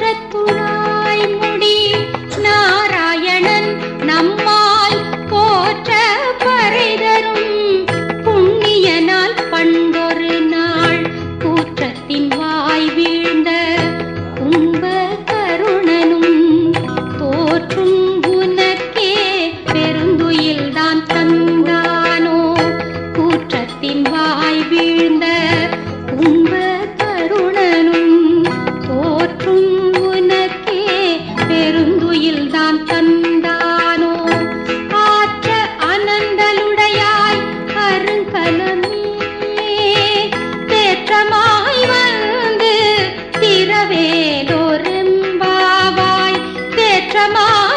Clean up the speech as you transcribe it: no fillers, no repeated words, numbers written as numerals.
தோற்றத்துழாய் முடி நாராயணன் நம்மால் போற்ற பறைதரும் புண்ணியனால் பண்டொரு நாள் கூற்றத்தின் வாய் வீழ்ந்த கும்ப கருணனும் தோற்றும் உனக்கே பெருந்துயில்தான் தந்தானோ கூற்றத்தின் வாய் வீழ்ந்த கும்ப கருணனும் தோற்றும் உனக்கே பெருந்துயில்தான் தந்தானோ ஆற்ற அனந்தலுடையாய் அருங்கலமே தேற்றமாய் வந்து திரவேலோரெம்பாவாய் தேற்றமாய்